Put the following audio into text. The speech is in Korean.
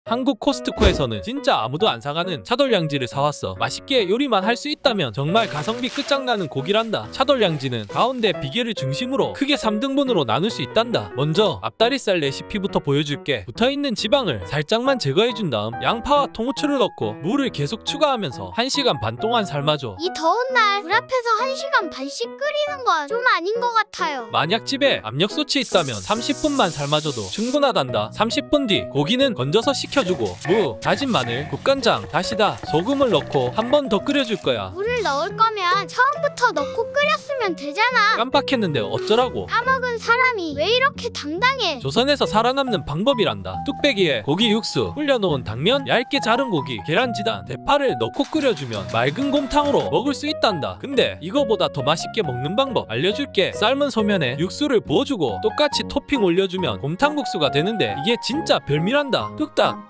한국 코스트코에서는 진짜 아무도 안 사가는 차돌량지를 사왔어. 맛있게 요리만 할 수 있다면 정말 가성비 끝장나는 고기란다. 차돌량지는 가운데 비계를 중심으로 크게 3등분으로 나눌 수 있단다. 먼저 앞다리살 레시피부터 보여줄게. 붙어있는 지방을 살짝만 제거해준 다음 양파와 통후추를 넣고 물을 계속 추가하면서 1시간 반 동안 삶아줘. 이 더운 날 불 앞에서 1시간 반씩 끓이는 건 좀 아닌 것 같아요. 만약 집에 압력솥이 있다면 30분만 삶아줘도 충분하단다. 30분 뒤 고기는 건져서 식혀주고 무, 다진 마늘, 국간장, 다시다, 소금을 넣고 한 번 더 끓여줄 거야. 물을 넣을 거면 처음부터 넣고 끓였으면 되잖아. 깜빡했는데 어쩌라고. 까먹은 사람이 왜 이렇게 당당해. 조선에서 살아남는 방법이란다. 뚝배기에 고기 육수, 불려놓은 당면, 얇게 자른 고기, 계란지단, 대파를 넣고 끓여주면 맑은 곰탕으로 먹을 수 있단다. 근데 이거보다 더 맛있게 먹는 방법 알려줄게. 삶은 소면에 육수를 부어주고 똑같이 토핑 올려주면 곰탕국수가 되는데 이게 진짜 별미란다. 뚝딱.